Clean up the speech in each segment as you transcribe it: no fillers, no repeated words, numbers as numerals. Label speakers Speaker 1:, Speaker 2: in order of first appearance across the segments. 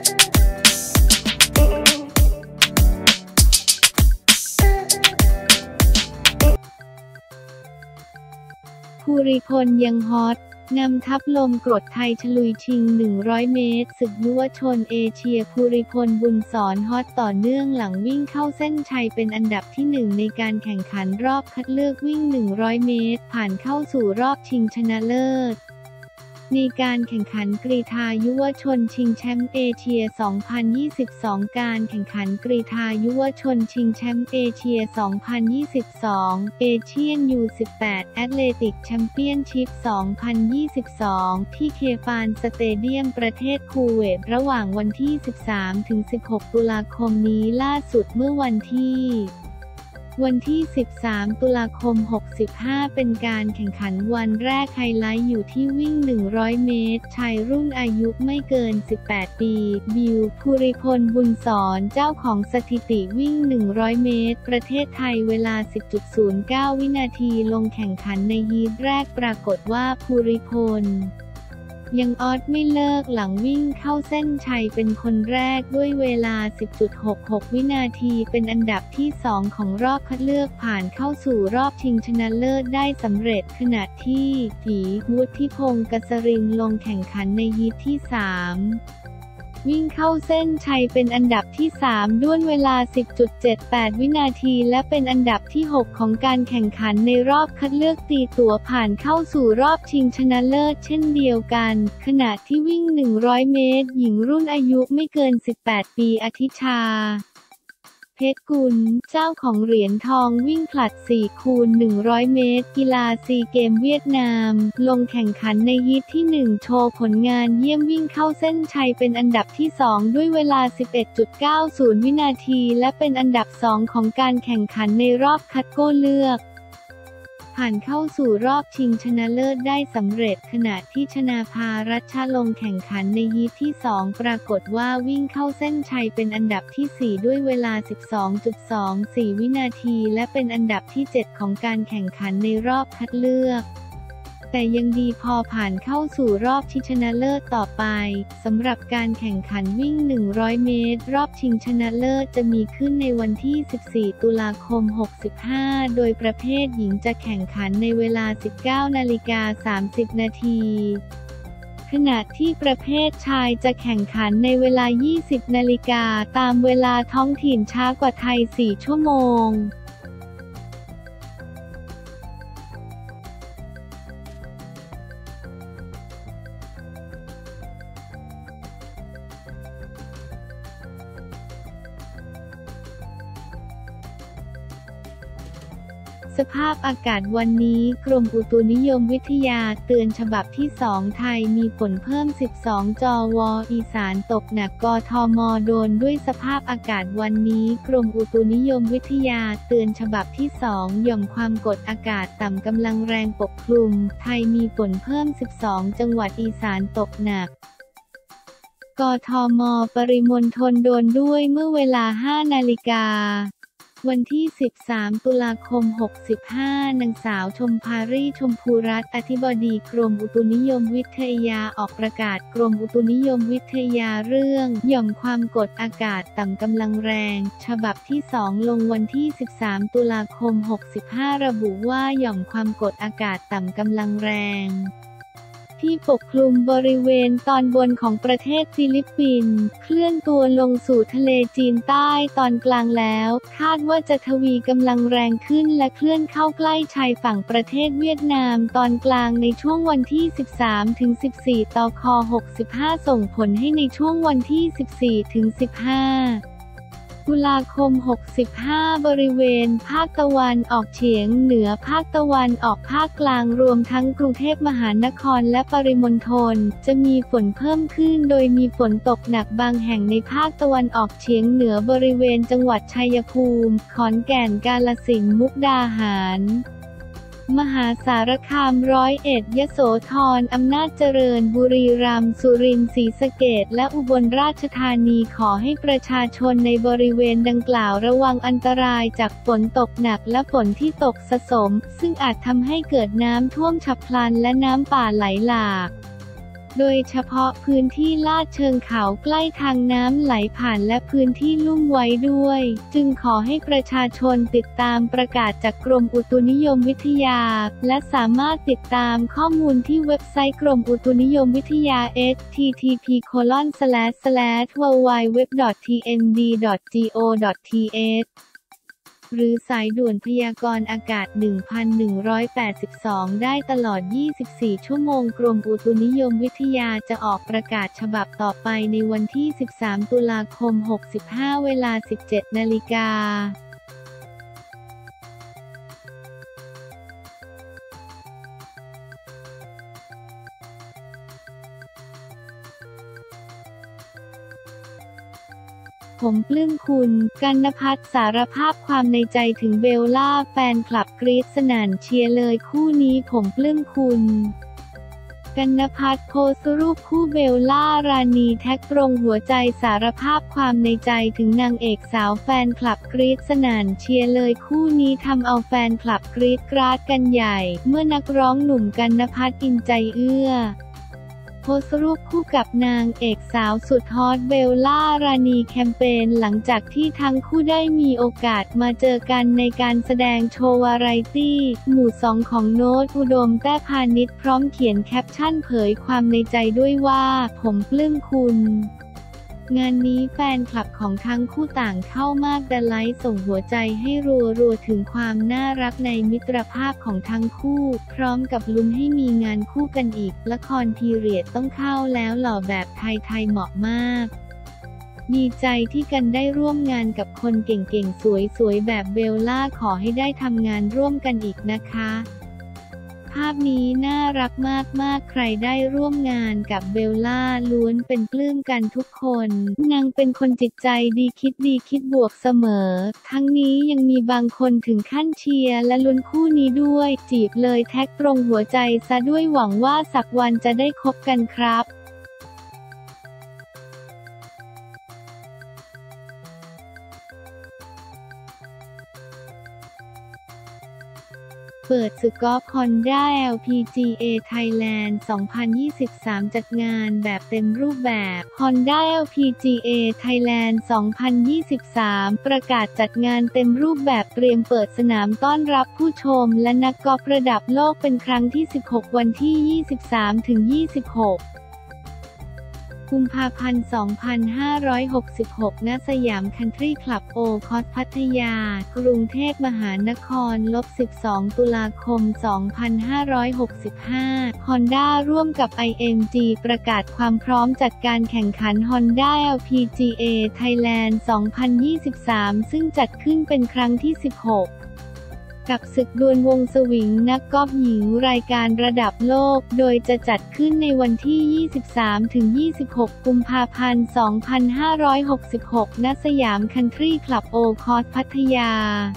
Speaker 1: ภูริพลยังฮอตนำทัพลมกรดไทยฉลุยชิง100เมตรศึกยุวชนเอเชียภูริพลบุญสอนฮอตต่อเนื่องหลังวิ่งเข้าเส้นชัยเป็นอันดับที่1ในการแข่งขันรอบคัดเลือกวิ่ง100เมตรผ่านเข้าสู่รอบชิงชนะเลิศในการแข่งขันกรีฑายุวชนชิงแชมป์เอเชีย 2022 การแข่งขันกรีฑายุวชนชิงแชมป์เอเชีย 2022 เอเชียน U18 แอตเลติกแชมเปี้ยนชิพ 2022 ที่เคฟานสเตเดียมประเทศคูเวตระหว่างวันที่ 13-16 ตุลาคมนี้ล่าสุดเมื่อวันที่ 13 ตุลาคม 65เป็นการแข่งขันวันแรกไฮไลท์อยู่ที่วิ่ง100เมตรชายรุ่นอายุไม่เกิน18ปีบิวภูริพลบุญสอนเจ้าของสถิติวิ่ง100เมตรประเทศไทยเวลา 10.09 วินาทีลงแข่งขันในฮีทแรกปรากฏว่าภูริพลยังออดไม่เลิกหลังวิ่งเข้าเส้นชัยเป็นคนแรกด้วยเวลา 10.66 วินาทีเป็นอันดับที่2ของรอบคัดเลือกผ่านเข้าสู่รอบชิงชนะเลิศได้สำเร็จขณะที่วุฒิพงษ์กษรินทร์ลงแข่งขันในฮีทที่3วิ่งเข้าเส้นชัยเป็นอันดับที่3ด้วยเวลา 10.78 วินาทีและเป็นอันดับที่6ของการแข่งขันในรอบคัดเลือกตีตั๋วผ่านเข้าสู่รอบชิงชนะเลิศเช่นเดียวกันขณะที่วิ่ง100เมตรหญิงรุ่นอายุไม่เกิน18ปีอธิชาเพชรกุลเจ้าของเหรียญทองวิ่งผลัด 4x100 เมตรกีฬาซีเกมเวียดนามลงแข่งขันในฮีทที่1โชว์ผลงานเยี่ยมวิ่งเข้าเส้นชัยเป็นอันดับที่2ด้วยเวลา 11.90 วินาทีและเป็นอันดับ2ของการแข่งขันในรอบคัดโก้เลือกผ่านเข้าสู่รอบชิงชนะเลิศได้สำเร็จขณะที่ชนาภารัชลงแข่งขันในฮีทที่2ปรากฏว่าวิ่งเข้าเส้นชัยเป็นอันดับที่4ด้วยเวลา 12.24 วินาทีและเป็นอันดับที่7ของการแข่งขันในรอบคัดเลือกแต่ยังดีพอผ่านเข้าสู่รอบชิงชนะเลิศต่อไปสำหรับการแข่งขันวิ่ง100เมตรรอบชิงชนะเลิศจะมีขึ้นในวันที่ 14 ตุลาคม 65โดยประเภทหญิงจะแข่งขันในเวลา 19:30 นาทีขณะที่ประเภทชายจะแข่งขันในเวลา 20 นาฬิกาตามเวลาท้องถิ่นช้ากว่าไทย4 ชั่วโมงสภาพอากาศวันนี้กรมอุตุนิยมวิทยาเตือนฉบับที่2ไทยมีฝนเพิ่ม12จวอีสานตกหนักกทมโดนด้วยสภาพอากาศวันนี้กรมอุตุนิยมวิทยาเตือนฉบับที่2หย่อมความกดอากาศต่ำกำลังแรงปกคลุมไทยมีฝนเพิ่ม12จังหวัดอีสานตกหนักกทมปริมณฑลโดนด้วยเมื่อเวลา 5 นาฬิกาวันที่ 13 ตุลาคม 65นางสาวชมภารีชมพูรัตน์อธิบดีกรมอุตุนิยมวิทยาออกประกาศกรมอุตุนิยมวิทยาเรื่องหย่อมความกดอากาศต่ำกำลังแรงฉบับที่2ลงวันที่ 13 ตุลาคม 65ระบุว่าหย่อมความกดอากาศต่ำกำลังแรงที่ปกคลุมบริเวณตอนบนของประเทศฟิลิปปินส์เคลื่อนตัวลงสู่ทะเลจีนใต้ตอนกลางแล้วคาดว่าจะทวีกำลังแรงขึ้นและเคลื่อนเข้าใกล้ชายฝั่งประเทศเวียดนามตอนกลางในช่วงวันที่ 13-14 ตค. 65ส่งผลให้ในช่วงวันที่ 14-15 ตุลาคม 65บริเวณภาคตะวันออกเฉียงเหนือภาคตะวันออกภาคกลางรวมทั้งกรุงเทพมหานครและปริมณฑลจะมีฝนเพิ่มขึ้นโดยมีฝนตกหนักบางแห่งในภาคตะวันออกเฉียงเหนือบริเวณจังหวัดชัยภูมิขอนแก่นกาฬสินธุ์มุกดาหารมหาสารคาม101ยโสธรอำนาจเจริญบุรีรัมย์สุรินทร์ศรีสะเกษและอุบลราชธานีขอให้ประชาชนในบริเวณดังกล่าวระวังอันตรายจากฝนตกหนักและฝนที่ตกสะสมซึ่งอาจทำให้เกิดน้ำท่วมฉับพลันและน้ำป่าไหลหลากโดยเฉพาะพื้นที่ลาดเชิงเขาใกล้ทางน้ำไหลผ่านและพื้นที่ลุ่มไว้ด้วย จึงขอให้ประชาชนติดตามประกาศจากกรมอุตุนิยมวิทยาและสามารถติดตามข้อมูลที่เว็บไซต์กรมอุตุนิยมวิทยา http://www.tmd.go.th หรือสายด่วนพยากรณ์อากาศ 1182 ได้ตลอด 24 ชั่วโมงกรมอุตุนิยมวิทยาจะออกประกาศฉบับต่อไปในวันที่ 13 ตุลาคม 65 เวลา 17 นาฬิกาผมปลื้มคุณ กนภัทรสารภาพความในใจถึงเบลล่าแฟนคลับกรี๊ดสนั่นเชียร์เลยคู่นี้ผมปลื้มคุณ กนภัทรโพสต์รูปคู่เบลล่ารานีแท็กตรงหัวใจสารภาพความในใจถึงนางเอกสาวแฟนคลับกรี๊ดสนั่นเชียร์เลยคู่นี้ทำเอาแฟนคลับกรี๊ดกราดกันใหญ่เมื่อนักร้องหนุ่มกนภัทรอินใจเอื้อโพสต์รูปคู่กับนางเอกสาวสุดฮอตเบลล่ารานีแคมเปญหลังจากที่ทั้งคู่ได้มีโอกาสมาเจอกันในการแสดงโชว์วาไรตี้หมู่สองของโน้ตอุดมแต้พานิชพร้อมเขียนแคปชั่นเผยความในใจด้วยว่าผมปลื้มคุณงานนี้แฟนคลับของทั้งคู่ต่างเข้ามากดไลค์ส่งหัวใจให้รัวๆถึงความน่ารักในมิตรภาพของทั้งคู่พร้อมกับลุ้นให้มีงานคู่กันอีกละครพีเรียดต้องเข้าแล้วหล่อแบบไทยๆเหมาะมากดีใจที่กันได้ร่วมงานกับคนเก่งๆสวยๆแบบเบลล่าขอให้ได้ทำงานร่วมกันอีกนะคะภาพนี้น่ารักมากๆใครได้ร่วมงานกับเบลล่าล้วนเป็นปลื้มกันทุกคนนางเป็นคนจิตใจดีคิดบวกเสมอทั้งนี้ยังมีบางคนถึงขั้นเชียร์และลุ้นคู่นี้ด้วยจีบเลยแท็กตรงหัวใจซะด้วยหวังว่าสักวันจะได้คบกันครับเปิดศึกกอล์ฟ Honda LPGA Thailand 2023 จัดงานแบบเต็มรูปแบบ Honda LPGA Thailand 2023 ประกาศจัดงานเต็มรูปแบบเตรียมเปิดสนามต้อนรับผู้ชมและนักกอล์ฟระดับโลกเป็นครั้งที่ 16 วันที่ 23-26 กุมภาพันธ์ 2566 ณ สยามคันทรีคลับโอคอสพัทยากรุงเทพมหานคร-12 ตุลาคม 2565 Honda ร่วมกับ IMG ประกาศความพร้อมจัดการแข่งขัน Honda LPGA Thailand 2023 ซึ่งจัดขึ้นเป็นครั้งที่ 16กับศึกดวลวงสวิงนักกอล์ฟหญิงรายการระดับโลกโดยจะจัดขึ้นในวันที่ 23-26 กุมภาพันธ์ 2566 ณ สยามคันทรีคลับโอคอสพัทยา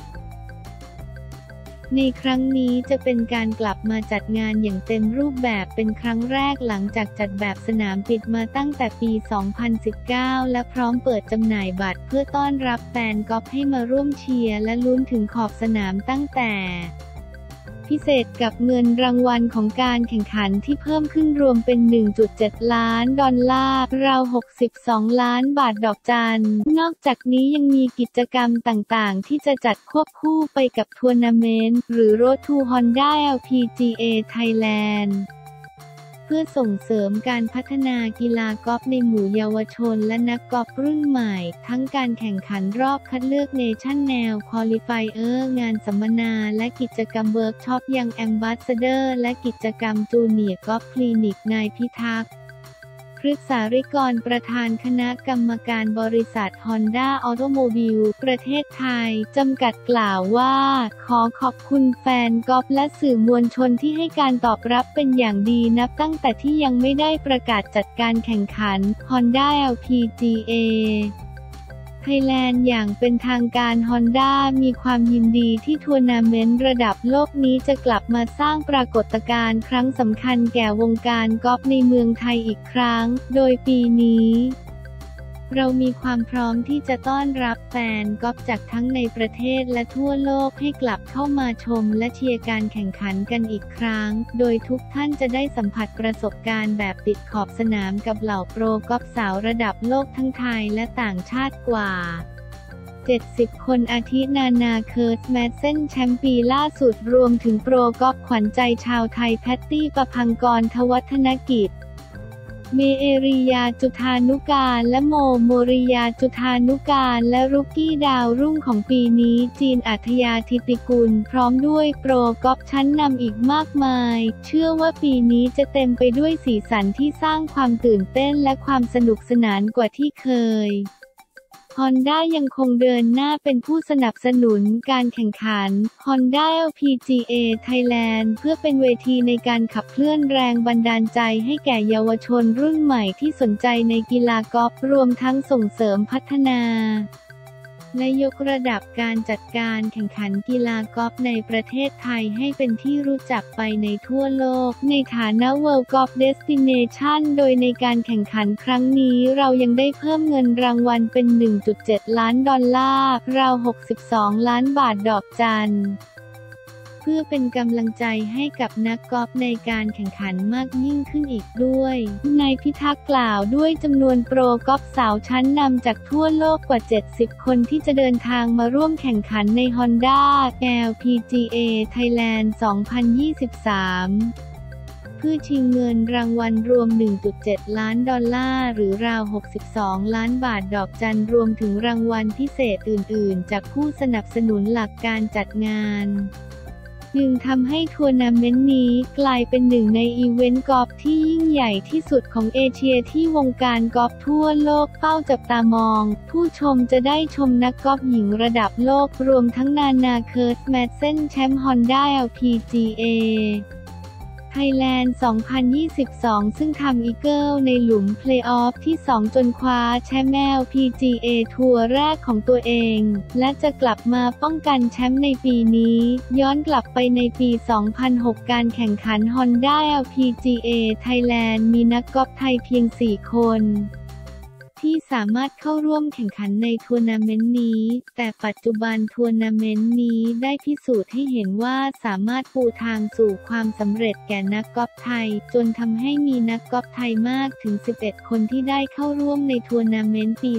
Speaker 1: ในครั้งนี้จะเป็นการกลับมาจัดงานอย่างเต็มรูปแบบเป็นครั้งแรกหลังจากจัดแบบสนามปิดมาตั้งแต่ปี 2019 และพร้อมเปิดจำหน่ายบัตรเพื่อต้อนรับแฟนกอล์ฟให้มาร่วมเชียร์และลุ้นถึงขอบสนามตั้งแต่พิเศษกับเงินรางวัลของการแข่งขันที่เพิ่มขึ้นรวมเป็น 1.7 ล้านดอลลาร์ราว62 ล้านบาทดอกจันนอกจากนี้ยังมีกิจกรรมต่างๆที่จะจัดควบคู่ไปกับทัวร์นาเมนต์หรือ Road to Honda LPGA Thailand เพื่อส่งเสริมการพัฒนากีฬากอล์ฟในหมู่เยาวชนและนักกอล์ฟรุ่นใหม่ทั้งการแข่งขันรอบคัดเลือกเนชั่นแนลควอลิไฟเออร์งานสัมมนาและกิจกรรมเวิร์กช็อปยังแอมบาสเดอร์และกิจกรรมจูเนียร์กอล์ฟคลินิกนายพิทักษ์พฤกษาริกรประธานคณะกรรมการบริษัท Honda Automobile ประเทศไทยจำกัดกล่าวว่าขอขอบคุณแฟนกอล์ฟและสื่อมวลชนที่ให้การตอบรับเป็นอย่างดีนับตั้งแต่ที่ยังไม่ได้ประกาศจัดการแข่งขัน Honda LPGA Thailand อย่างเป็นทางการ Honda มีความยินดีที่ทัวร์นาเมนต์ระดับโลกนี้จะกลับมาสร้างปรากฏการณ์ครั้งสำคัญแก่วงการกอล์ฟในเมืองไทยอีกครั้งโดยปีนี้เรามีความพร้อมที่จะต้อนรับแฟนกอล์ฟจากทั้งในประเทศและทั่วโลกให้กลับเข้ามาชมและเชียร์การแข่งขันกันอีกครั้งโดยทุกท่านจะได้สัมผัสประสบการณ์แบบติดขอบสนามกับเหล่าโปรกอล์ฟสาวระดับโลกทั้งไทยและต่างชาติกว่า70 คนอาทินานาเคิร์สแมดเซนแชมป์ปีล่าสุดรวมถึงโปรกอล์ฟขวัญใจชาวไทยแพตตี้ประภังกร ทวัฒนกิจเมเอริยาจุธานุการและโมริยาจุธานุการและรุกกี้ดาวรุ่งของปีนี้จีนอัธยาธิติกุลพร้อมด้วยโปรกอล์ฟชั้นนำอีกมากมายเชื่อว่าปีนี้จะเต็มไปด้วยสีสันที่สร้างความตื่นเต้นและความสนุกสนานกว่าที่เคยHonda ยังคงเดินหน้าเป็นผู้สนับสนุนการแข่งขัน Honda LPGA Thailand เพื่อเป็นเวทีในการขับเคลื่อนแรงบันดาลใจให้แก่เยาวชนรุ่นใหม่ที่สนใจในกีฬากอล์ฟรวมทั้งส่งเสริมพัฒนาและยกระดับการจัดการแข่งขันกีฬากอล์ฟในประเทศไทยให้เป็นที่รู้จักไปในทั่วโลกในฐานะ World Golf Destination โดยในการแข่งขันครั้งนี้เรายังได้เพิ่มเงินรางวัลเป็น 1.7 ล้านดอลลาร์ราว 62 ล้านบาทดอกจันเพื่อเป็นกำลังใจให้กับนักกอล์ฟในการแข่งขันมากยิ่งขึ้นอีกด้วยนายพิทักษ์กล่าวด้วยจำนวนโปรกอล์ฟสาวชั้นนำจากทั่วโลกกว่า70 คนที่จะเดินทางมาร่วมแข่งขันใน Honda LPGA Thailand 2023 เพื่อชิงเงินรางวัลรวม 1.7 ล้านดอลลาร์หรือราว 62 ล้านบาทดอกจันรวมถึงรางวัลพิเศษอื่นๆจากผู้สนับสนุนหลักการจัดงานจึงทำให้ทัวร์นาเมนต์นี้กลายเป็นหนึ่งในอีเวนต์กอล์ฟที่ยิ่งใหญ่ที่สุดของเอเชียที่วงการกอล์ฟทั่วโลกเฝ้าจับตามองผู้ชมจะได้ชมนักกอล์ฟหญิงระดับโลกรวมทั้งนานาเคิร์สแมดเซนแชมป์ Honda LPGA Thailand 2022 ซึ่งทำอีเกิลในหลุมเพลย์ออฟที่ 2 จนคว้าแชมป์ LPGA ทัวร์แรกของตัวเองและจะกลับมาป้องกันแชมป์ในปีนี้ย้อนกลับไปในปี 2006 การแข่งขัน Honda LPGA Thailand มีนักกอล์ฟไทยเพียง 4 คนที่สามารถเข้าร่วมแข่งขันในทัวร์นาเมนต์นี้แต่ปัจจุบันทัวร์นาเมนต์นี้ได้พิสูจน์ให้เห็นว่าสามารถปูทางสู่ความสำเร็จแก่นักกอล์ฟไทยจนทำให้มีนักกอล์ฟไทยมากถึง 11 คนที่ได้เข้าร่วมในทัวร์นาเมนต์ปี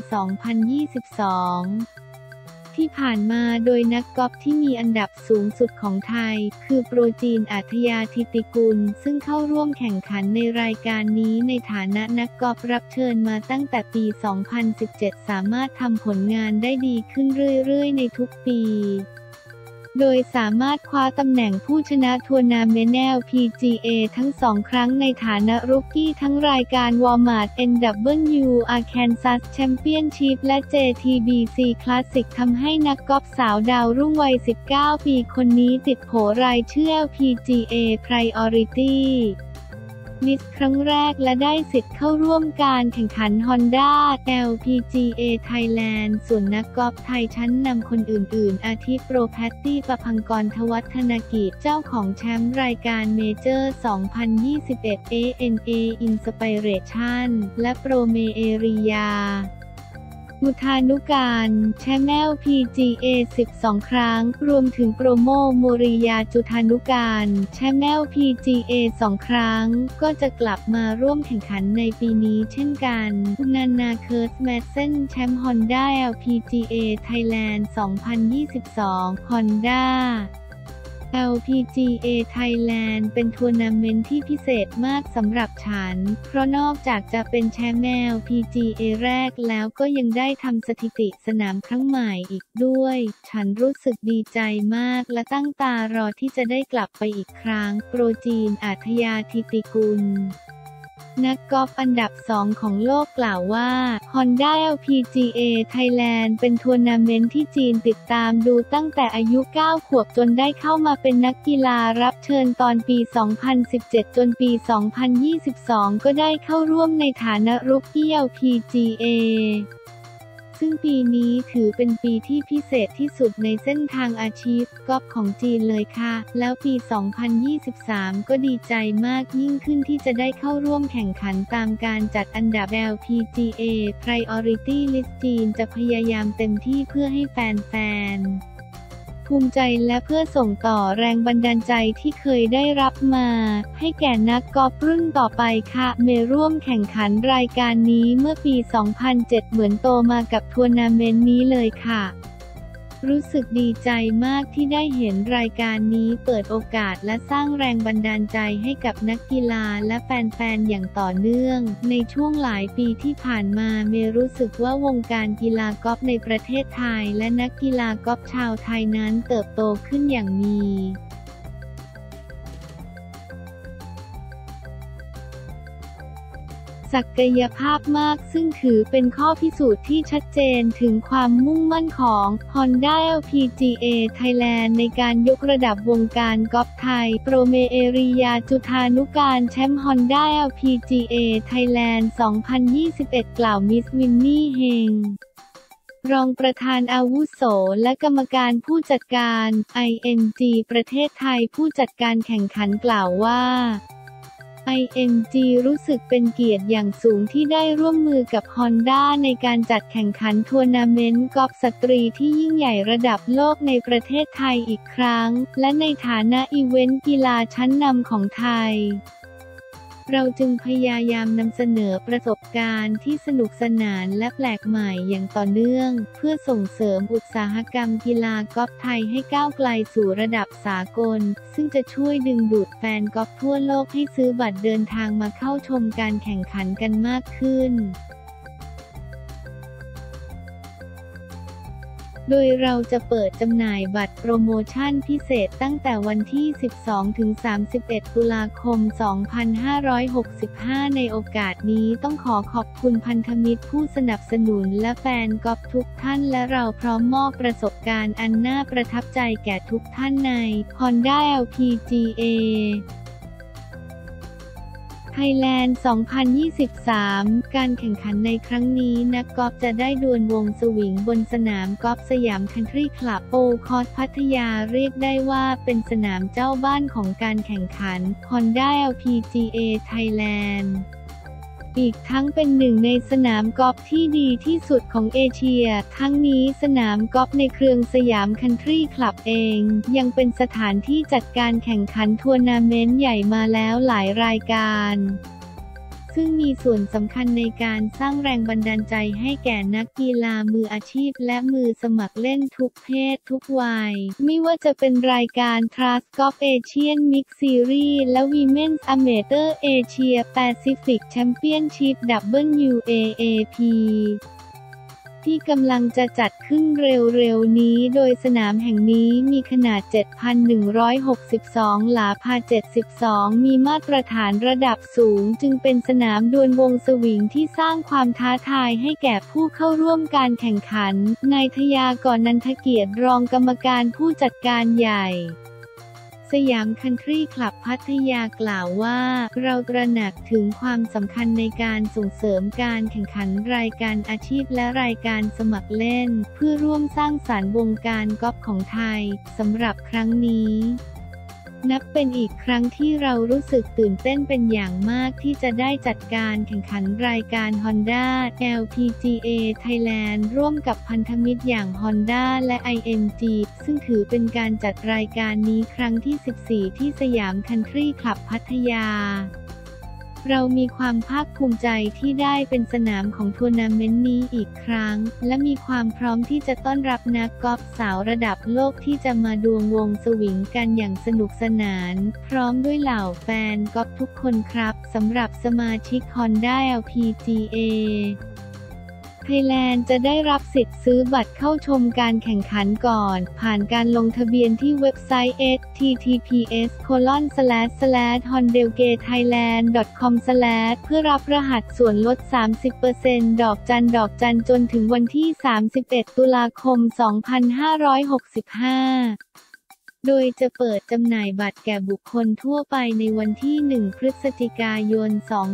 Speaker 1: 2022 ที่ผ่านมาโดยนักกอล์ฟที่มีอันดับสูงสุดของไทยคือโปรจีนอัธยาธิติกุลซึ่งเข้าร่วมแข่งขันในรายการนี้ในฐานะนักกอล์ฟรับเชิญมาตั้งแต่ปี 2017 สามารถทำผลงานได้ดีขึ้นเรื่อยๆในทุกปีโดยสามารถคว้าตำแหน่งผู้ชนะทัวร์นาเมนต์ LPGA ทั้ง2 ครั้งในฐานะรุกกี้ทั้งรายการ Walmart NW Arkansas Championship และ JTBC Classic ทำให้นักกอล์ฟสาวดาวรุ่งวัย 19 ปีคนนี้ติดโผรายชื่อ LPGA Priority List ครั้งแรกและได้สิทธิ์เข้าร่วมการแข่งขัน Honda LPGA Thailand ส่วนนักกอล์ฟไทยชั้นนำคนอื่นๆอาทิโปรแพตตี้ประภังกร ทวัฒนกิจเจ้าของแชมป์รายการเมเจอร์ 2021 ANA Inspiration และโปรเมเอริยาจุธานุการแชมป์ LPGA 12 ครั้งรวมถึงโปรโมริยาจุธานุการแชมป์ LPGA 2 ครั้งก็จะกลับมาร่วมแข่งขันในปีนี้เช่นกันนานาเคิร์สแมดเซนแชมป์ Honda LPGA Thailand 2022 Honda LPGA Thailand เป็นทัวร์นาเมนต์ที่พิเศษมากสำหรับฉันเพราะนอกจากจะเป็นแชมป์ LPGA แรกแล้วก็ยังได้ทำสถิติสนามครั้งใหม่อีกด้วยฉันรู้สึกดีใจมากและตั้งตารอที่จะได้กลับไปอีกครั้งโปรจีนอัธยาธิติกุลนักกอล์ฟอันดับ 2 ของโลกกล่าวว่า Honda LPGA Thailand เป็นทัวร์นาเมนต์ที่จีนติดตามดูตั้งแต่อายุ 9 ขวบจนได้เข้ามาเป็นนักกีฬารับเชิญตอนปี 2017 จนปี 2022 ก็ได้เข้าร่วมในฐานะรุกกี้ LPGA ซึ่งปีนี้ถือเป็นปีที่พิเศษที่สุดในเส้นทางอาชีพกอล์ฟของจีนเลยค่ะแล้วปี 2023 ก็ดีใจมากยิ่งขึ้นที่จะได้เข้าร่วมแข่งขันตามการจัดอันดับ LPGA Priority List จีนจะพยายามเต็มที่เพื่อให้แฟนๆภูมิใจและเพื่อส่งต่อแรงบันดาลใจที่เคยได้รับมาให้แก่นักกอล์ฟรุ่นต่อไปค่ะเมย์ร่วมแข่งขันรายการนี้เมื่อปี 2007 เหมือนโตมากับทัวร์นาเมนต์นี้เลยค่ะรู้สึกดีใจมากที่ได้เห็นรายการนี้เปิดโอกาสและสร้างแรงบันดาลใจให้กับนักกีฬาและแฟนๆอย่างต่อเนื่องในช่วงหลายปีที่ผ่านมาเมย์รู้สึกว่าวงการกีฬากอล์ฟในประเทศไทยและนักกีฬากอล์ฟชาวไทยนั้นเติบโตขึ้นอย่างมีศักยภาพมากซึ่งถือเป็นข้อพิสูจน์ที่ชัดเจนถึงความมุ่งมั่นของ Honda LPGA Thailand ในการยกระดับวงการกอล์ฟไทยโปรเมเอริยาจุฑานุการแชมป์ Honda LPGA Thailand 2021 กล่าวมิสวินนี่เฮงรองประธานอาวุโสและกรรมการผู้จัดการ IMG ประเทศไทยผู้จัดการแข่งขันกล่าวว่า IMG รู้สึกเป็นเกียรติอย่างสูงที่ได้ร่วมมือกับ Honda ในการจัดแข่งขันทัวร์นาเมนต์กอล์ฟสตรีที่ยิ่งใหญ่ระดับโลกในประเทศไทยอีกครั้งและในฐานะอีเวนต์กีฬาชั้นนำของไทยเราจึงพยายามนำเสนอประสบการณ์ที่สนุกสนานและแปลกใหม่อย่างต่อเนื่องเพื่อส่งเสริมอุตสาหกรรมกีฬากอล์ฟไทยให้ก้าวไกลสู่ระดับสากลซึ่งจะช่วยดึงดูดแฟนกอล์ฟทั่วโลกให้ซื้อบัตรเดินทางมาเข้าชมการแข่งขันกันมากขึ้นโดยเราจะเปิดจำหน่ายบัตรโปรโมชั่นพิเศษตั้งแต่วันที่ 12-31 ตุลาคม 2565 ในโอกาสนี้ต้องขอบคุณพันธมิตรผู้สนับสนุนและแฟนกอล์ฟทุกท่านและเราพร้อมมอบประสบการณ์อันน่าประทับใจแก่ทุกท่านใน Honda LPGA Thailand 2023 การแข่งขันในครั้งนี้นักกอล์ฟจะได้ดวลวงสวิงบนสนามกอล์ฟสยามคันทรีคลับโอคอร์สพัทยาเรียกได้ว่าเป็นสนามเจ้าบ้านของการแข่งขัน Honda LPGA Thailand อีกทั้งเป็นหนึ่งในสนามกอล์ฟที่ดีที่สุดของเอเชียทั้งนี้สนามกอล์ฟในเครือสยามคันทรีคลับเองยังเป็นสถานที่จัดการแข่งขันทัวร์นาเมนต์ใหญ่มาแล้วหลายรายการซึ่งมีส่วนสำคัญในการสร้างแรงบันดาลใจให้แก่นักกีฬามืออาชีพและมือสมัครเล่นทุกเพศทุกวัยไม่ว่าจะเป็นรายการ Trust Golf Asian Mix Series และ Women's Amateur Asia Pacific Championship WAAP ที่กำลังจะจัดขึ้นเร็วๆนี้โดยสนามแห่งนี้มีขนาด 7,162 หลาพา72มีมาตรฐานระดับสูงจึงเป็นสนามดวลวงสวิงที่สร้างความท้าทายให้แก่ผู้เข้าร่วมการแข่งขันนายทยากรนันทเกียรติรองกรรมการผู้จัดการใหญ่สยามคันทรีคลับพัทยากล่าวว่าเราตระหนักถึงความสำคัญในการส่งเสริมการแข่งขันรายการอาชีพและรายการสมัครเล่นเพื่อร่วมสร้างสรรค์วงการกอล์ฟของไทยสำหรับครั้งนี้นับเป็นอีกครั้งที่เรารู้สึกตื่นเต้นเป็นอย่างมากที่จะได้จัดการแข่งขันรายการ Honda LPGA Thailand ร่วมกับพันธมิตรอย่าง Honda และ IMG ซึ่งถือเป็นการจัดรายการนี้ครั้งที่ 14 ที่สยามคันทรีคลับพัทยาเรามีความภาคภูมิใจที่ได้เป็นสนามของทัวร์นาเมนต์นี้อีกครั้งและมีความพร้อมที่จะต้อนรับนักกอล์ฟสาวระดับโลกที่จะมาดวลวงสวิงกันอย่างสนุกสนานพร้อมด้วยเหล่าแฟนกอล์ฟทุกคนครับสำหรับสมาชิก Honda LPGA Thailand จะได้รับสิทธิ์ซื้อบัตรเข้าชมการแข่งขันก่อนผ่านการลงทะเบียนที่เว็บไซต์ https://hondelgatethailand.com/ เพื่อรับรหัสส่วนลด 30% ดอกจันจนถึงวันที่ 31 ตุลาคม 2565 โดยจะเปิดจำหน่ายบัตรแก่บุคคลทั่วไปในวันที่ 1 พฤศจิกายน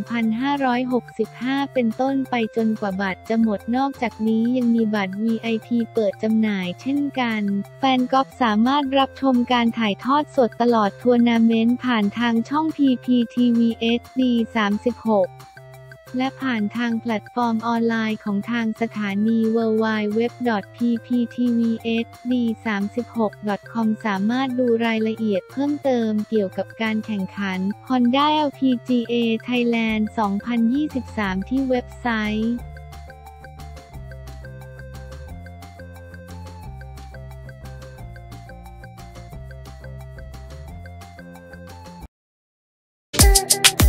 Speaker 1: 2565 เป็นต้นไปจนกว่าบัตรจะหมดนอกจากนี้ยังมีบัตร VIP เปิดจำหน่ายเช่นกัน แฟนกอล์ฟสามารถรับชมการถ่ายทอดสดตลอดทัวร์นาเมนต์ผ่านทางช่อง PPTV HD 36 และผ่านทางแพลตฟอร์มออนไลน์ของทางสถานี www.pptvhd36.com สามารถดูรายละเอียดเพิ่มเติมเกี่ยวกับการแข่งขัน Honda LPGA Thailand 2023 ที่เว็บไซต์